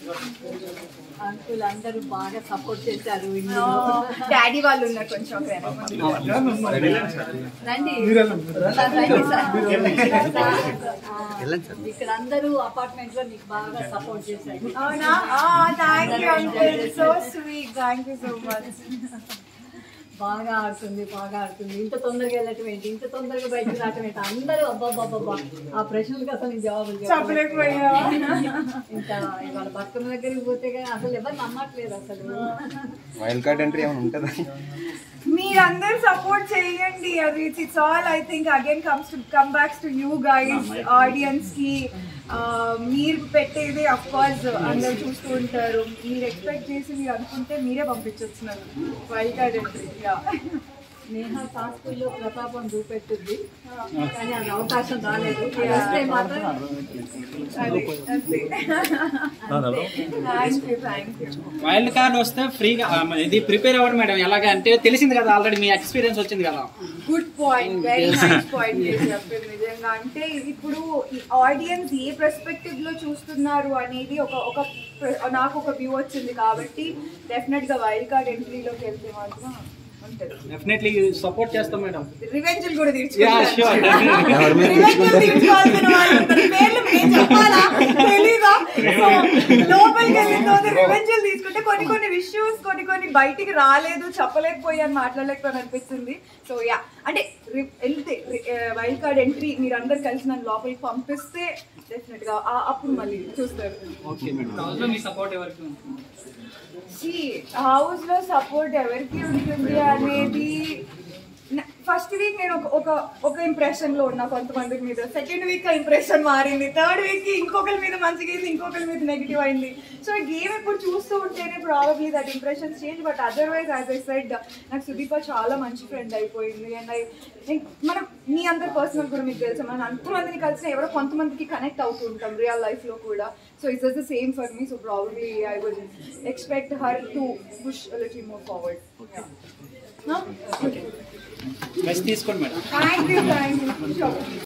Uncle అందరూ బాగా support చేశారు. డాడీ వాళ్ళు ఉన్నారు కొంచెం రండి. ఇక్కడ అందరూ అపార్ట్మెంట్ లో మీకు బాగా సపోర్ట్ చేశారు. అవునా? Thank you uncle, so sweet, thank you so much. బాగా ఆడుతుంది, బాగా ఆడుతుంది. ఇంత తొందరగా వెళ్ళటం ఏంటి, ఇంత తొందరగా బయటకు రావటం ఏంటి, అందరూ అబ్బాబ్బాబ్బా ఆ ప్రశ్నలకు అసలు నేను జవాబులు చెప్పలేకపోయా. ఇంకా ఇవాళ బతుకమ్మ దగ్గరికి పోతే అసలు ఎవరు నమ్మట్లేదు. అసలు వైల్డ్ కార్డ్ ఎంట్రీ ఏమైనా ఉంటుందా? మీరందరూ సపోర్ట్ చేయండి. అది it's all I think again come backs to you guys, audience కి. మీరు పెట్టేది అఫ్ కోర్స్ అందరూ చూస్తూ ఉంటారు. మీరు ఎక్స్పెక్ట్ చేసి మీరు అనుకుంటే మీరే పంపించొచ్చున్నారు వైల్డ్ కార్డ్ ఎంట్రీ. నేహా టాస్కుల్లో ప్రతాపం చూపెట్టింది, కానీ అది అవకాశం రాలేదు. వస్తే మాత్రం వైల్డ్ కార్డ్ వస్తే ఫ్రీగా ఇది ప్రిపేర్ అవ్వడం మేడం ఎలాగా అంటే తెలిసింది కదా, ఆల్రెడీ మీ ఎక్స్పీరియన్స్ వచ్చింది కదా. Good point, very nice point చెప్పారు నిజంగా. అంటే ఇప్పుడు ఈ ఆడియన్స్ ఏ పర్స్పెక్టివ్ లో చూస్తున్నారు అనేది నాకు ఒక వ్యూ వచ్చింది కాబట్టి డెఫినెట్ గా వైల్డ్ కార్డ్ ఎంట్రీలోకి వెళ్తే మాత్రం డెఫినెట్లీ సపోర్ట్ చేస్తాం మేడం. రివెంజ్ కూడా లోపలికి వెళ్ళిన తర్వాత రివెంజ్ తీసుకుంటే కొన్ని విషయూస్ కొన్ని బయటికి రాలేదు, చెప్పలేకపోయాను, మాట్లాడలేకపోయాను అనిపిస్తుంది. సో యా, అంటే వెళ్తే వైల్డ్ కార్డ్ ఎంట్రీ మీరు అందరు కలిసి నన్ను లోపలికి పంపిస్తే డెఫినెట్ గా అప్పుడు మళ్ళీ చూస్తారు. హౌస్ లో సపోర్ట్ ఎవరికి ఉంటుంది అనేది ఫస్ట్ వీక్ నేను ఒక ఇంప్రెషన్ లో ఉన్నా కొంతమంది మీద, సెకండ్ వీక్ ఇంప్రెషన్ మారింది, థర్డ్ వీక్ ఇంకొకరి మీద మంచిగా అయింది, ఇంకొకరి మీద నెగిటివ్ అయింది. సో గేమ్ ఇప్పుడు చూస్తూ ఉంటేనే probably that impressions change. But otherwise as I said నాకు సుదీప చాలా మంచి ఫ్రెండ్ అయిపోయింది. అండ్ మనం మీ అందరు పర్సనల్ కూడా మీకు తెలుసు, మనం అంతమందిని కలిసి ఎవరో కొంతమందికి కనెక్ట్ అవుతూ ఉంటాం రియల్ లైఫ్ లో కూడా. So it's the same for me. So probably I would expect her to push a little more forward. Best తీసుకోండి మేడం. Thank you.